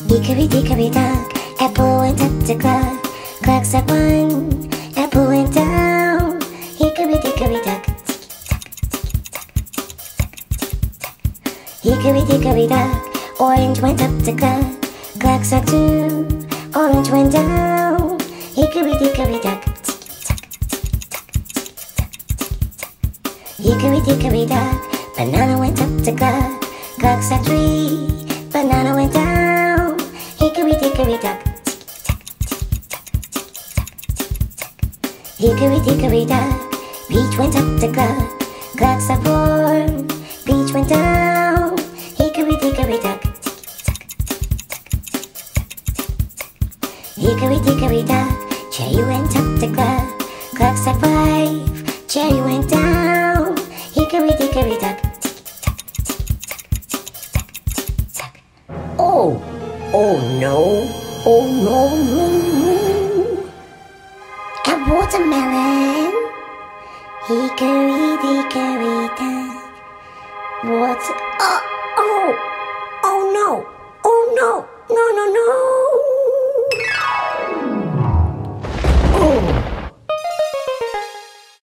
Hickory dickory dock, apple went up the clock. Clock struck one, apple went down. Hickory dickory dock. Hickory dickory dock, orange went up the clock. Clock struck two, orange went down. Hickory dickory dock. Hickory dickory dock, banana went up the clock. Clock struck three, banana went down. Hickory dickory dock. Hickory dickory dock, peach went up the clock. Clock struck four, peach went down. Hickory dickory dock. Hickory dickory dock, cherry went up the clock. Clock struck five, cherry went down. Hickory dickory dock. Oh, oh no, oh no, no, no. A watermelon. Hickory dickory dock. What? Oh, oh, oh no, oh no, no, no, no.